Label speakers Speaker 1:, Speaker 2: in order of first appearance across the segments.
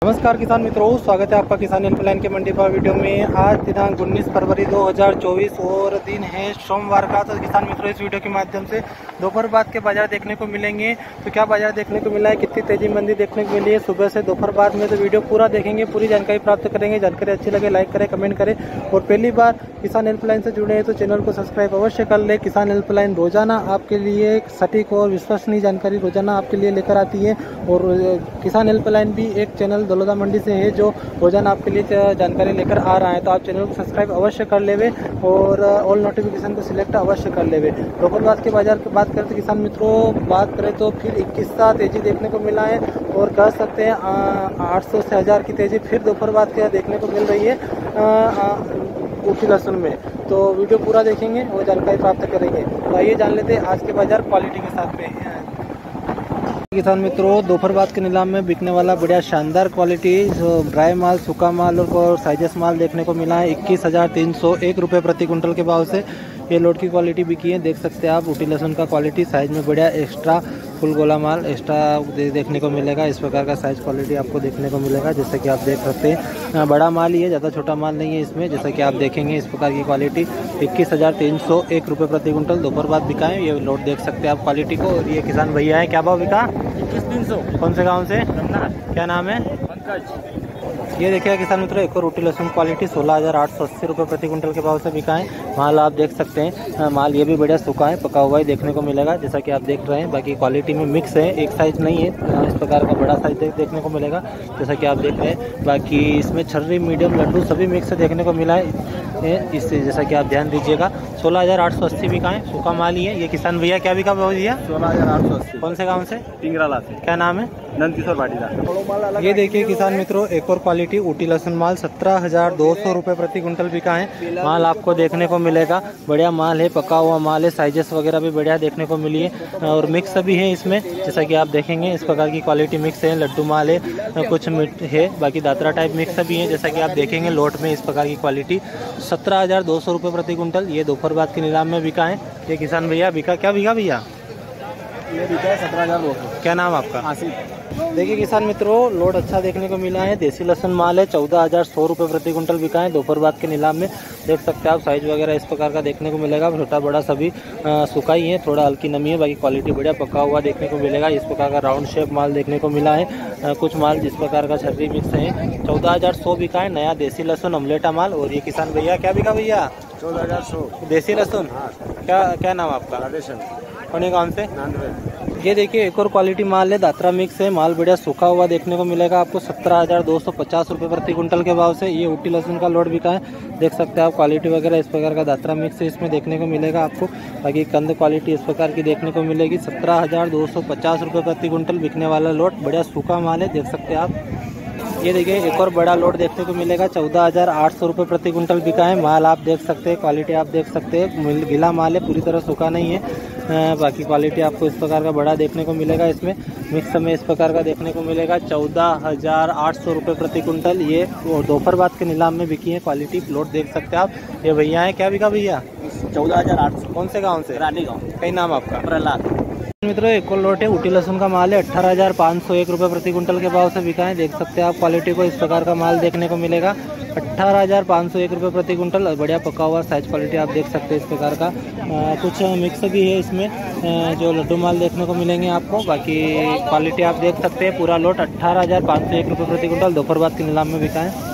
Speaker 1: नमस्कार किसान मित्रों, स्वागत है आपका किसान हेल्पलाइन के मंडी भाव वीडियो में। आज दिनांक 19 फरवरी 2024 और दिन है सोमवार का। तो किसान मित्रों, इस वीडियो के माध्यम से दोपहर बाद के बाजार देखने को मिलेंगे। तो क्या बाजार देखने को मिला है, कितनी तेजी मंदी देखने को मिली है सुबह से दोपहर बाद में, तो वीडियो पूरा देखेंगे, पूरी जानकारी प्राप्त करेंगे। जानकारी अच्छी लगे लाइक करें, कमेंट करें और पहली बार किसान हेल्पलाइन से जुड़े हैं तो चैनल को सब्सक्राइब अवश्य कर ले। किसान हेल्पलाइन रोजाना आपके लिए सटीक और विश्वसनीय जानकारी रोजाना आपके लिए लेकर आती है और किसान हेल्पलाइन भी एक चैनल दलोदा मंडी से है जो रोजाना आपके लिए जानकारी लेकर आ रहा है। तो आप चैनल को सब्सक्राइब अवश्य कर लेवे और ऑल नोटिफिकेशन को सिलेक्ट अवश्य कर लेवे। दोपहर बाद के बाजार की बात करें तो किसान मित्रों, बात करें तो फिर 21 तेजी देखने को मिला है और कह सकते हैं 800 से 1000 की तेजी फिर दोपहर बाद के देखने को मिल रही है ऊटी लहसुन में। तो वीडियो पूरा देखेंगे और जानकारी प्राप्त करेंगे। तो आइए जान लेते हैं आज के बाजार क्वालिटी के साथ में। किसान मित्रों, दोपहर बाद के नीलाम में बिकने वाला बढ़िया शानदार क्वालिटी ड्राई माल, सूखा माल और साइजेस माल देखने को मिला है 21,301 रुपये प्रति कुंटल के भाव से ये लोड की क्वालिटी बिकी है। देख सकते हैं आप ऊटी लहसुन का क्वालिटी साइज में बढ़िया एक्स्ट्रा फुल गोला माल एक्स्ट्रा देखने को मिलेगा। इस प्रकार का साइज क्वालिटी आपको देखने को मिलेगा, जैसे कि आप देख सकते हैं। बड़ा माल ही है, ज़्यादा छोटा माल नहीं है इसमें, जैसा कि आप देखेंगे। इस प्रकार की क्वालिटी 21,301 रुपये प्रति कुंटल दोपहर बाद बिका है। ये लोड देख सकते हैं आप क्वालिटी को। और ये किसान भैया है, क्या भाव बिका?
Speaker 2: 21,300।
Speaker 1: कौन से गाँव से? क्या नाम है?
Speaker 2: पंकज।
Speaker 1: ये देखिए किसान मित्रों, एक और ऊटी लहसुन क्वालिटी 16,880 रुपये प्रति कुंटल के भाव से बिका है। माल आप देख सकते हैं, माल ये भी बढ़िया सूखा है, पका हुआ ही देखने को मिलेगा, जैसा कि आप देख रहे हैं। बाकी क्वालिटी में मिक्स है, एक साइज नहीं है। इस प्रकार का बड़ा साइज देखने को मिलेगा, जैसा कि आप देख रहे हैं। बाकी इसमें छर्री, मीडियम, लड्डू सभी मिक्स देखने को मिला है इससे, जैसा कि आप ध्यान दीजिएगा। 16,880 बिका है, सूखा माल ही है। ये किसान भैया क्या बिका भाव दिया?
Speaker 2: 16,880।
Speaker 1: कौन से गाँव से?
Speaker 2: टिंगराला से।
Speaker 1: क्या नाम है?
Speaker 2: नंदकिशोर पाटीदार।
Speaker 1: ये देखिए किसान मित्रों, एक और क्वालिटी ऊटी लहसुन माल 17,200 रुपये प्रति कुंटल बिका है। माल आपको देखने को मिलेगा, बढ़िया माल है, पका हुआ माल है, साइजेस वगैरह भी बढ़िया देखने को मिली है और मिक्स भी है इसमें, जैसा कि आप देखेंगे। इस प्रकार की क्वालिटी मिक्स है, लड्डू माल है, कुछ मिट है, बाकी दात्रा टाइप मिक्स भी है, जैसा कि आप देखेंगे। लोट में इस प्रकार की क्वालिटी 17,200 रुपये प्रति कुंटल ये दोपहर बाद के नीलाम में बिका है। ये किसान भैया बिका, क्या बिका भैया?
Speaker 2: ये बिका है 17,200।
Speaker 1: क्या नाम आपका?
Speaker 2: आसिफ।
Speaker 1: देखिए किसान मित्रों, लोड अच्छा देखने को मिला है। देसी लहसुन माल है, 14,100 रुपये प्रति कुंटल बिका है दोपहर बाद के नीलाम में। देख सकते हैं आप, साइज वगैरह इस प्रकार का देखने को मिलेगा, छोटा बड़ा सभी सूखा ही है, थोड़ा हल्की नमी है, बाकी क्वालिटी बढ़िया पका हुआ देखने को मिलेगा। इस प्रकार का राउंड शेप माल देखने को मिला है। कुछ माल जिस प्रकार का छर्री मिक्स है। 14,100 बिका है नया देसी लहसुन अमलेटा माल। और ये किसान भैया क्या बिका भैया?
Speaker 2: 14,100
Speaker 1: देसी लहसुन। क्या नाम आपका? कौन काम से? ये देखिए एक और क्वालिटी माल है, दात्रा मिक्स है, माल बढ़िया सूखा हुआ देखने को मिलेगा आपको 17,250 रुपये प्रति कुंटल के भाव से ये ऊटी लहसुन का लोड बिका है। देख सकते हैं आप, क्वालिटी वगैरह इस प्रकार का दात्रा मिक्स है इसमें देखने को मिलेगा आपको। बाकी कंद क्वालिटी इस प्रकार की देखने को मिलेगी। 17,250 रुपये प्रति कुंटल बिकने वाला लोड, बढ़िया सूखा माल है, देख सकते हैं आप। ये देखिए एक और बड़ा लोड देखने को मिलेगा, 14,800 रुपये प्रति कुंटल बिका है। माल आप देख सकते हैं, क्वालिटी आप देख सकते हैं, गीला माल है, पूरी तरह सूखा नहीं है। बाकी क्वालिटी आपको इस प्रकार का बड़ा देखने को मिलेगा। इसमें मिक्स में इस प्रकार का देखने को मिलेगा। 14,800 रुपये प्रति कुंटल ये दोपहर बाद के नीलाम में बिकी है। क्वालिटी प्लॉट देख सकते हैं आप। ये भैया है, क्या बिका भैया?
Speaker 2: 14,800।
Speaker 1: कौन से गाँव से?
Speaker 2: रानी गाँव।
Speaker 1: कई नाम आपका?
Speaker 2: प्रहलाद।
Speaker 1: मित्रों, एक और लोट है ऊटी लहसुन का माल है, 18,501 रुपये प्रति कुंटल के भाव से बिका है। देख सकते हैं आप, क्वालिटी को इस प्रकार का माल देखने को मिलेगा। 18,501 रुपये प्रति कुंटल, बढ़िया पका हुआ साइज क्वालिटी आप देख सकते हैं इस प्रकार का। कुछ मिक्स भी है इसमें, जो लड्डू माल देखने को मिलेंगे आपको। बाकी क्वालिटी आप देख सकते हैं। पूरा लोट 18,501 रुपये प्रति कुंटल दोपहर बाद के नीलाम में बिका है।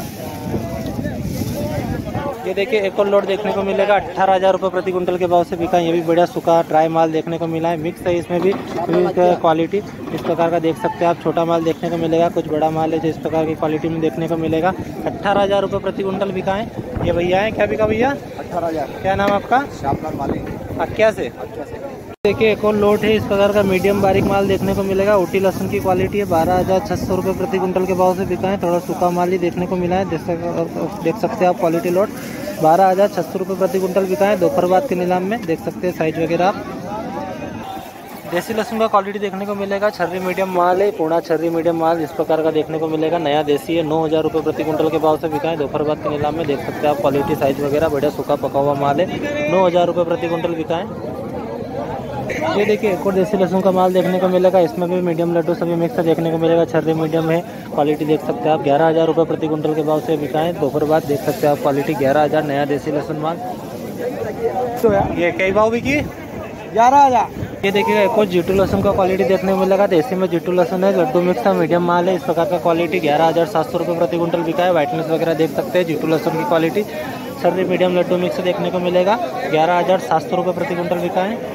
Speaker 1: ये देखिए एक और लोड देखने को मिलेगा, 18,000 रुपये प्रति कुंटल के भाव से बिका। ये भी बढ़िया सूखा ड्राई माल देखने को मिला है, मिक्स है इसमें भी क्वालिटी इस प्रकार का देख सकते हैं आप। छोटा माल देखने को मिलेगा, कुछ बड़ा माल है जो इस प्रकार की क्वालिटी में देखने को मिलेगा। 18,000 रुपये प्रति कुंटल बिका है। ये भैया है, क्या बिका भैया?
Speaker 2: 18,000।
Speaker 1: क्या नाम आपका?
Speaker 2: श्यामलाल मालिक।
Speaker 1: अक्या से। देखिए एक और लोट है, इस प्रकार का मीडियम बारीक माल देखने को मिलेगा। ऊटी लहसुन की क्वालिटी है, 12,600 रुपये प्रति कुंटल के भाव से बिका है। थोड़ा सूखा माल ही देखने को मिला है, देख सकते हैं आप। क्वालिटी लोट 12,600 रुपये प्रति कुंटल बिका है दोपहर बाद के नीलाम में, देख सकते हैं साइज वगैरह आप। देसी लहसुन का क्वालिटी देखने को मिलेगा, छर्री मीडियम माल है, पूर्णा छर्री मीडियम माल इस प्रकार का देखने को मिलेगा। नया देसी है, 9,000 रुपये प्रति कुंटल के भाव से बिका है दोपहर बाद के नीलाम में, देख सकते हैं आप। क्वालिटी साइज वगैरह बढ़िया सूखा पका हुआ माल है, 9,000 रुपये प्रति कुंटल बिका है। ये देखिए एक और देसी लहसुन का माल देखने को मिलेगा। इसमें भी मीडियम लड्डू सभी मिक्स देखने को मिलेगा। छर्री मीडियम है, क्वालिटी देख सकते हैं आप। 11,000 रुपये प्रति कुंटल के भाव से बिका है। दोपहर बाद देख सकते हैं आप, क्वालिटी 11,000 नया देसी लहसुन माल।
Speaker 2: तो
Speaker 1: ये कई भाव बिकी?
Speaker 2: 11,000।
Speaker 1: ये देखिएगा एक और जीटू लहसुन का क्वालिटी देखने को मिलेगा। देसी में जीटू लहसुन है, लड्डू मिक्स है, मीडियम माल है। इस प्रकार का क्वालिटी 11,700 रुपये प्रति कुंटल बिका है। वाइटनेस वगैरह देख सकते हैं जीटू लहसुन की क्वालिटी। छर्री मीडियम लड्डू मिक्स देखने को मिलेगा। 11,700 रुपये प्रति कुंटल बिका है।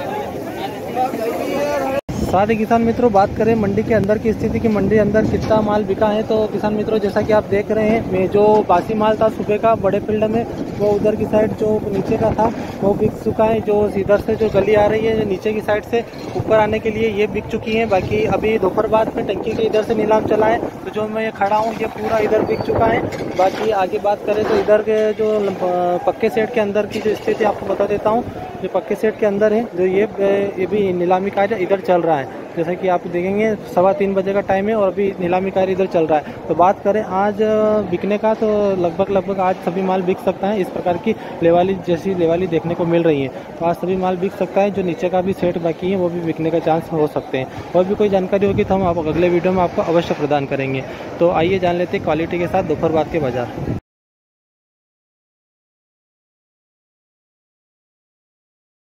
Speaker 1: साथ ही किसान मित्रों बात करें मंडी के अंदर की स्थिति की, मंडी अंदर कितना माल बिका है तो किसान मित्रों जैसा कि आप देख रहे हैं, मैं जो बासी माल था सुबह का बड़े फील्ड में, वो उधर की साइड जो नीचे का था वो बिक चुका है। जो इधर से जो गली आ रही है जो नीचे की साइड से ऊपर आने के लिए ये बिक चुकी है। बाकी अभी दोपहर बाद में टंकी के इधर से नीलाम चला है, तो जो मैं खड़ा हूँ ये पूरा इधर बिक चुका है। बाकी आगे बात करें तो इधर के जो पक्के सेट के अंदर की जो स्थिति आपको बता देता हूँ। जो पक्के सेट के अंदर है जो ये भी नीलामी कार्य इधर चल रहा है। जैसा कि आप देखेंगे 3:15 बजे का टाइम है और अभी नीलामी कार्य इधर चल रहा है। तो बात करें आज बिकने का तो लगभग आज सभी माल बिक सकता है। इस प्रकार की लेवाली जैसी लेवाली देखने को मिल रही है, तो आज सभी माल बिक सकता है। जो नीचे का भी सेट बाकी है वो भी बिकने का चांस हो सकते हैं। और भी कोई जानकारी होगी तो हम आप अगले वीडियो में आपको अवश्य प्रदान करेंगे। तो आइए जान लेते हैं क्वालिटी के साथ दोपहर बाद के बाजार।